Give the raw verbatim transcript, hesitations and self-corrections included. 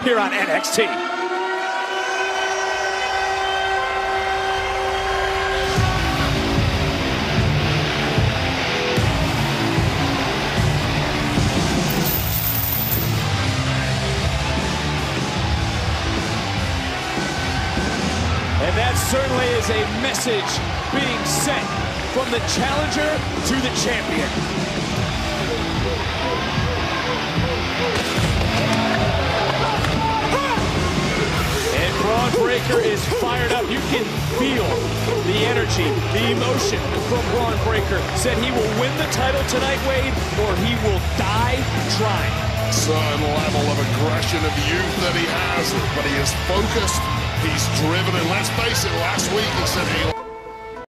here on N X T. And that certainly is a message being sent from the challenger to the champion. And Bron Breakker is fired up. You can feel the energy, the emotion from Bron Breakker. Said he will win the title tonight, Wade, or he will die trying. Certain level of aggression of youth that he has, but he is focused. He's driven, and let's face it, last week he said he